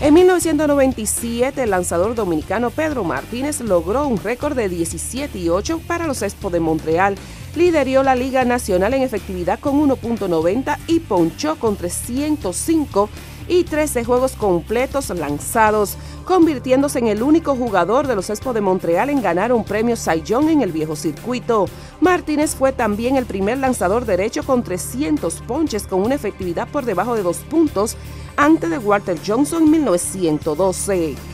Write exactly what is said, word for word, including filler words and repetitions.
En mil novecientos noventa y siete, el lanzador dominicano Pedro Martínez logró un récord de diecisiete y ocho para los Expos de Montreal. Lideró la Liga Nacional en efectividad con uno punto noventa y ponchó con trescientos cinco y trece juegos completos lanzados, convirtiéndose en el único jugador de los Expos de Montreal en ganar un premio Cy Young en el viejo circuito. Martínez fue también el primer lanzador derecho con trescientos ponches con una efectividad por debajo de dos puntos antes de Walter Johnson en mil novecientos doce.